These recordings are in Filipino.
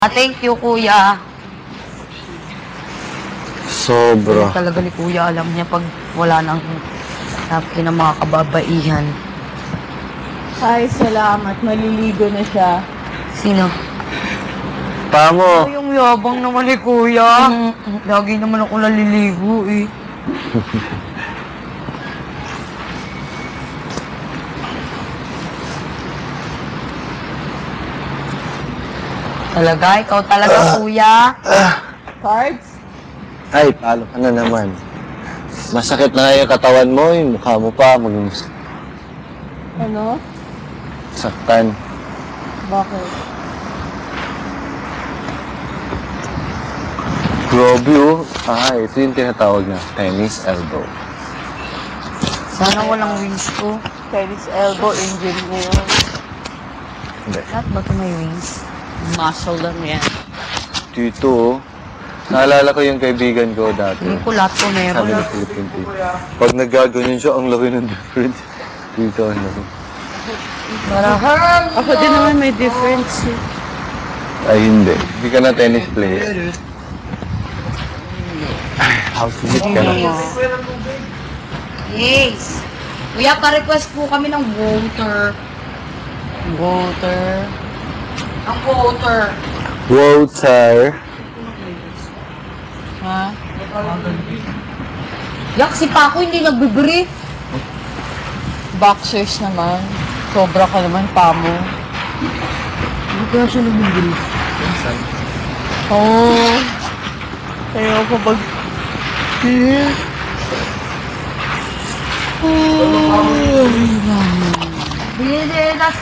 Thank you, kuya. Sobra. Talaga ni kuya, alam niya pag wala nang napkin ng mga kababaihan. Ay, salamat. Maliligo na siya. Sino? Tamo. Yung yabang naman ni kuya. Lagi naman ako naliligo eh. Talaga? Ikaw talaga, kuya? Cards? Ay, talo ka na naman. Masakit na nga yung katawan mo, yung mukha mo pa, Ano? saktan. Bakit? Grabe oh. Ito yung tinatawag na tennis elbow. Sana walang wings ko. Tennis elbow, injury na yun. Hindi. Lahat ba ito may wings? Muscle lang yan. Dito oh. Naalala ko yung kaibigan ko dati. Hindi ko lahat ko Sabi meron. ng Philippine TV. Pag nagaganon siya, ang laki ng difference. Dito ano. Marahang! Ako din naman may difference eh. Ay hindi. Hindi ka na tennis player. House visit ka na. Yes! Kuya, pa-request po kami ng water. Water. Ang water. Water. Ha? Yak, si Paco hindi nagbe-brief. Boxers naman. Sobra ka naman, pamo. Hindi kaya siya nagbe-brief. Oh. Ayaw ko bag... This is a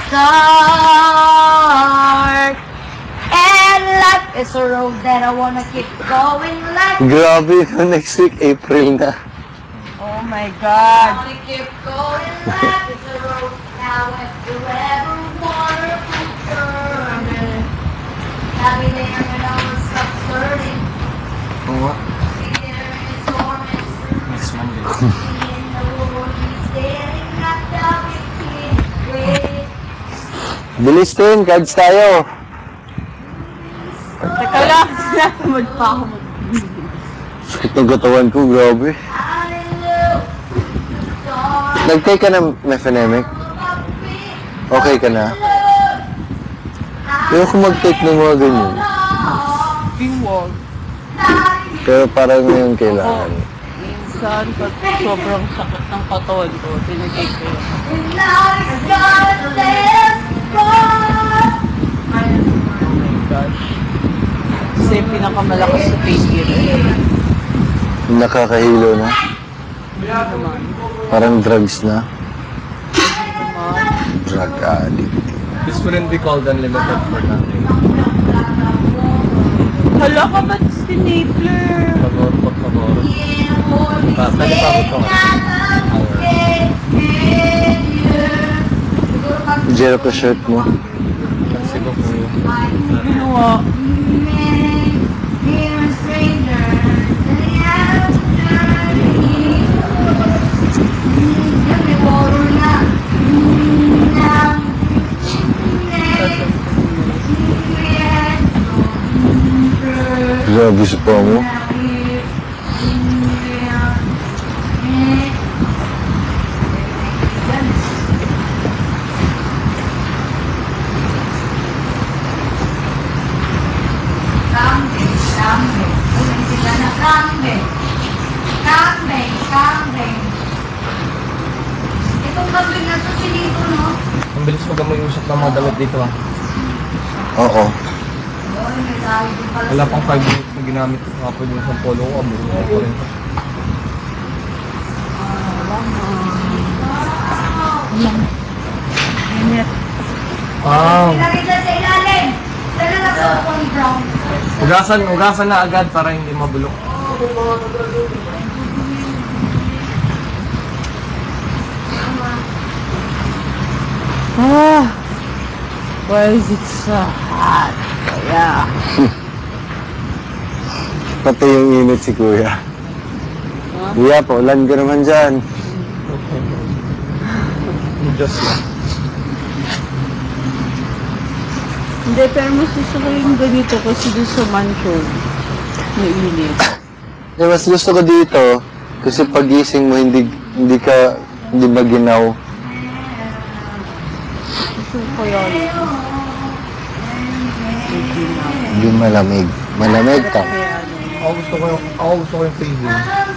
start. And life is a road that I wanna keep going like. Grabe ito next week, April na. Oh my I God. wanna keep going like it's a road. Now if you ever wanna return it, I'll be there when I was stop starting. Oo. Be there in his torment. Next Monday. In the world he's staring at the wicked way. Bilis din, cards tayo. Teka lang, sinasamad pa ako. Sakit ng katawan ko, grabe. Nag-take ka ng mefenemic? Okay ka na? Ayaw ko mag-take ng mga ganyan. Bingwag. Pero parang ngayon kailangan. Minsan, pag sobrang sakit ng katawan ko, tinigay ko yun. Oh my God. Kasi yung pinakamalakas sa painkiller. Nakakahilo na. Naman. Parang drugs na. Naman. Drug addict. This wouldn't be called unlimited for nothing. Hala ka ba't stapler? Favor, por favor. Pwede pa ako ito. Zero ka shirt mo. Kasi ko po yun. Ginawa. Grabe sa pa mo. Itong kambing na to, sinito, no? Ang bilis mo gamoy usap ng mga damit dito ah. Oo. Wala pang 5 minutes na ginamit ko kapag yung isang polo ko. Abulo ko pa rin. Ilagay dyan sa ilalim. Dala na sa upon brown. Ugasan na agad para hindi mabulok. Ah! Why is it so hot? Kaya. Pati yung init si Kuya. Kuya, paulan ka naman dyan. Just lang. Hindi, pero mas gusto ko yung ganito kasi doon sa mansion. Mainit. Eh, mas gusto ko dito kasi pagising mo hindi maginaw. Gusto ko kaya yun. Hindi na. Hindi malamig. Malamig ka. Kaya Ako gusto ko yung feeling.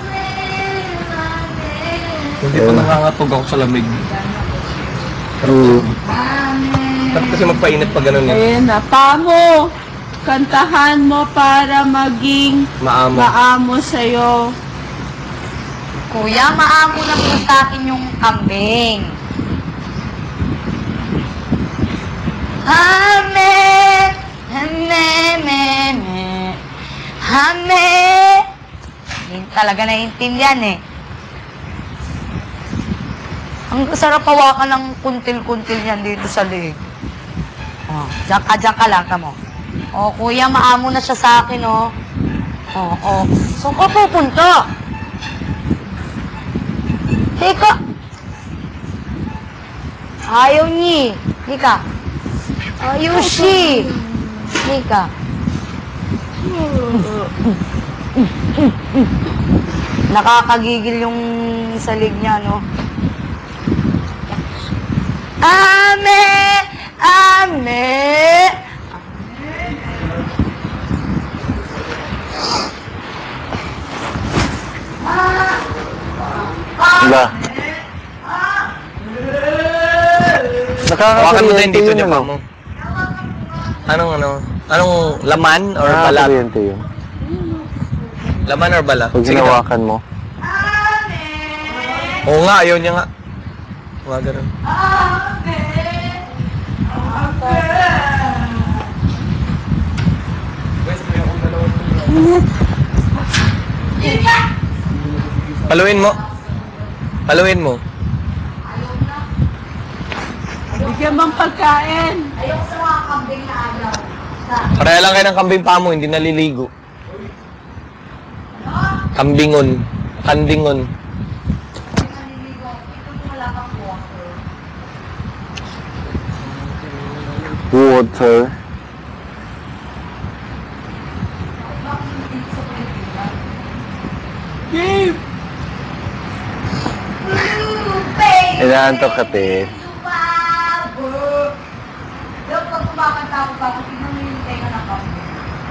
Hindi pa nangangatog ako sa lamig. True. Tapos kasi magpainit pa ganun eh. Ayan na. Pamo! Kantahan mo para maging Maamo. maamo sa'yo. Kuya, maamo na po sa akin yung kambing. Hame, hame, hame, hame. Hindi talaga naiintindihan eh. Ang sarap hawakan ng kuntil-kuntil niyan dito sa liig. Oh, diyan ka lang, kamo. Oh, kuya, maamo na siya sa akin, oh. Oh, oh. Saan ka pupunta? Teka. Ayaw niya. Nika. Ayaw siya. Nika. Nakakagigil yung salig niya, no? Ame! Ame! Ba? Hawakan mo din Nakakakuryente dito yun, niya pa ano? mo. Anong laman or balat? Nakakakuryente yun. Laman or balat? Pag Sige na. hinawakan mo. Oo nga, ayaw niya nga. Mga ganun. Paluin mo. Paluin mo. Bigyan bang pagkain? Ayoko sa mga kambing na ayaw. Pareha lang kayo ng kambing pa mo, hindi naliligo. Kambingon. Kandingon. Water. Gabe! Inaantok ka, te. Yung pag kumakanta ako ba, kung tingnan mo yung tenga ng kambing.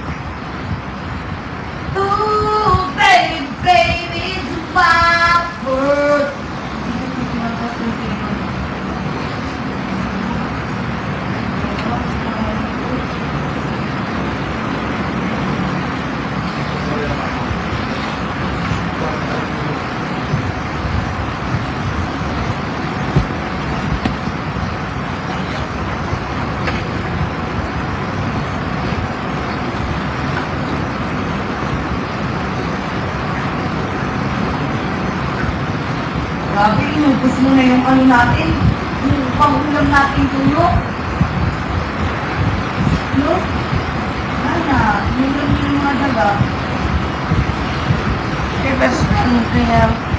Ooh, baby, baby, it's my bird. Grabe, inubos mo na yung ano natin. Yung pangulam natin tuyo. No? Sana, inubos mo yung mga daga. Okay, best friend. Kaya...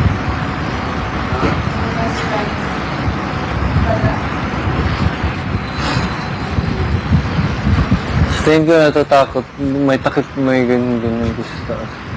Best friend. Daga. Tingin ko natatakot. May takip, may ganyan-ganyan ko sa taas.